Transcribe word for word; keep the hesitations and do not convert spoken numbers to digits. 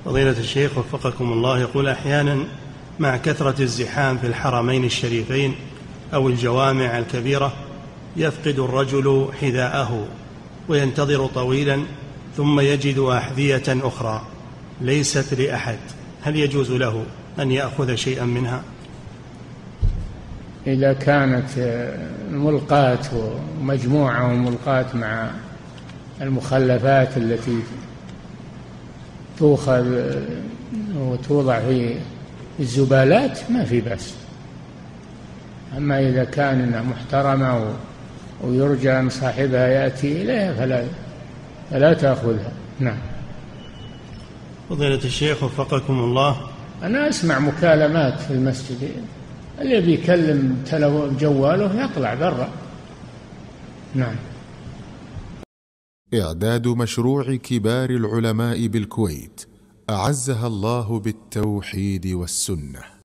فضيلة الشيخ وفقكم الله، يقول: أحيانا مع كثرة الزحام في الحرمين الشريفين أو الجوامع الكبيرة يفقد الرجل حذاءه وينتظر طويلا ثم يجد أحذية أخرى ليست لأحد، هل يجوز له أن يأخذ شيئا منها؟ إذا كانت ملقاة ومجموعة وملقاة مع المخلفات التي تؤخذ وتوضع في الزبالات ما في بأس. أما إذا كان محترمة ويرجى أن صاحبها يأتي إليها فلا, فلا تأخذها. نعم. فضيلة الشيخ وفقكم الله، أنا أسمع مكالمات في المسجد، اللي بيكلم جواله يطلع برا. نعم. إعداد مشروع كبار العلماء بالكويت أعزها الله بالتوحيد والسنة.